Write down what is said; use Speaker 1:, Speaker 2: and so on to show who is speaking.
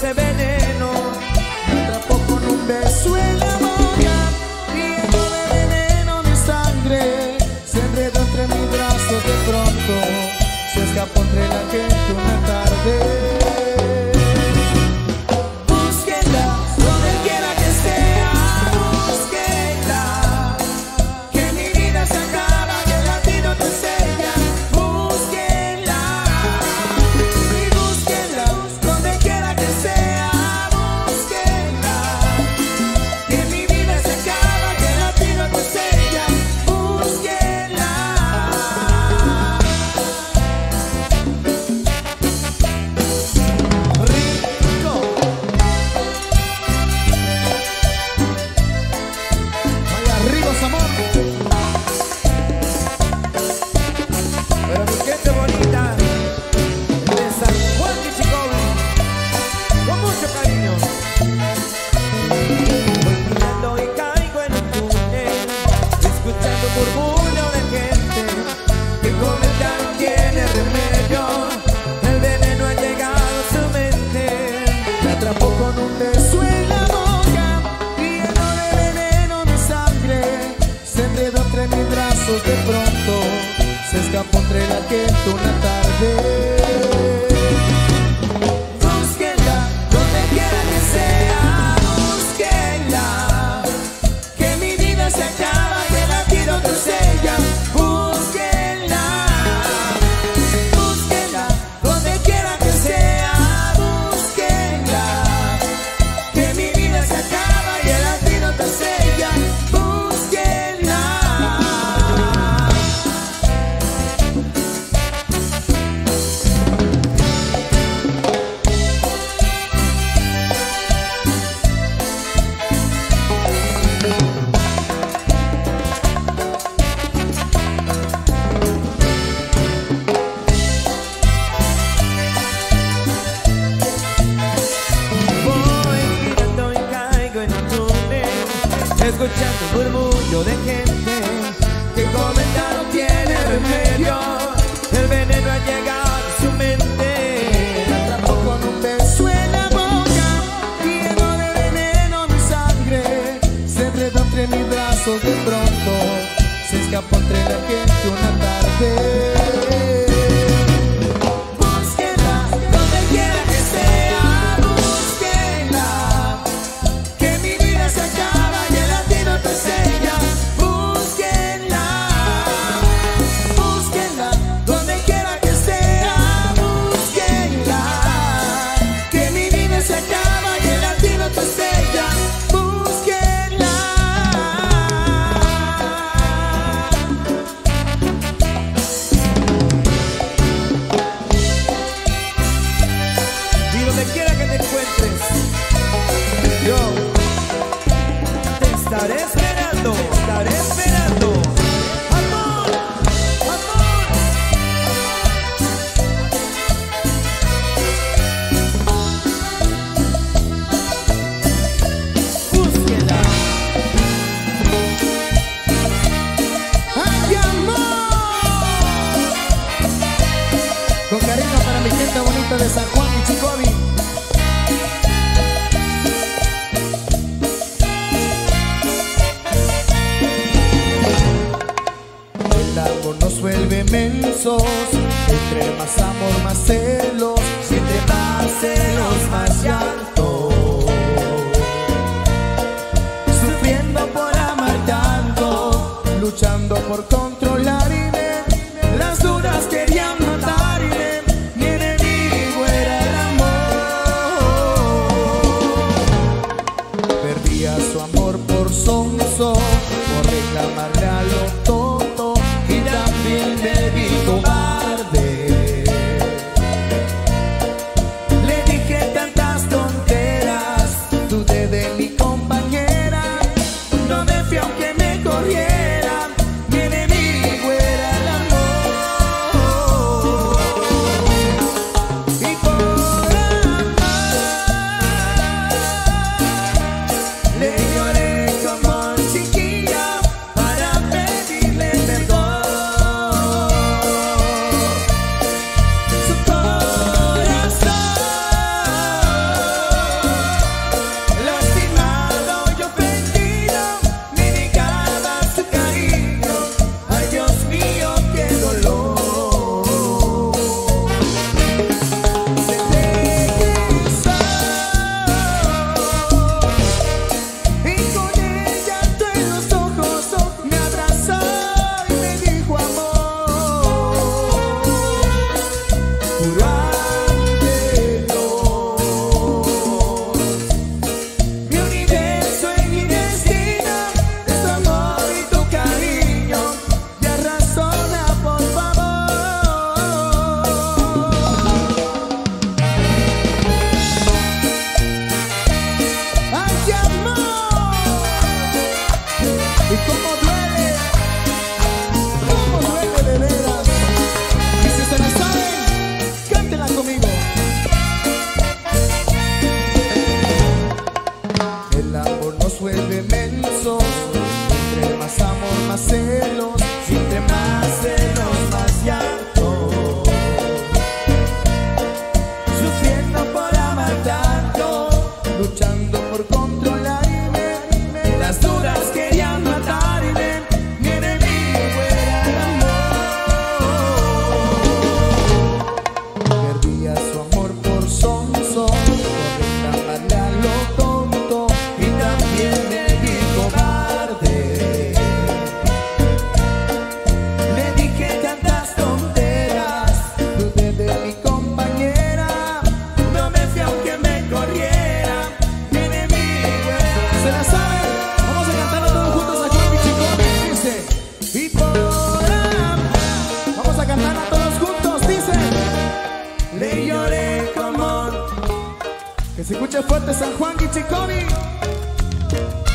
Speaker 1: de veneno.
Speaker 2: Me atrapó con un beso en la boca, lleno de veneno mi sangre. Se enredó entre mis brazos de pronto, se escapó entre la gente una tarde. De pronto se escapó entre la gente una tarde. Búsquenla donde quiera que sea, búsquenla, que mi vida se acaba, que la tiro tras ella. Búsquenla, búsquenla donde quiera que sea, búsquenla, que mi vida se acaba, que la tiro tras ella.
Speaker 1: Escuchando un murmullo de gente que comenta no tiene remedio. El veneno ha llegado a su mente.
Speaker 2: Me atrapó con un beso en la boca, lleno de veneno mi sangre. Se enredó entre mis brazos de pronto, se escapó entre la gente una tarde.
Speaker 1: Estaré esperando, estaré esperando. ¡Amor! ¡Amor! Búsquela.
Speaker 2: ¡Ay, amor! Con cariño para mi gente bonita de San Juan y Chicobi. Nos vuelve mensos, entre más amor más celos, y entre más celos más llanto, sufriendo por amar tanto, luchando por controlarme, las dudas querían matarme, mi enemigo era el amor. Perdía su amor por sonso, por reclamarle a lo tonto. Y también me vi cobarde, nos vuelve mensos. Entre más amor, más celos, entre más celos, más llanto. Sufriendo por amar tanto, luchando por controlarme. Las dudas querían matarme, mi enemigo era el amor. Perdía su amor por sonso, por reclamarle a lo tonto, y también me vi cobarde. Le dije tantas tonteras, dudé de mi compañera, no me fui aunque me corriera, mi enemigo era. ¿Se la saben? Vamos a cantarlo todos juntos aquí en Michicomi, dice. Y por amor, vamos a cantarla todos juntos, dice. Le lloré como. Que se escuche fuerte San Juan, Michicomi.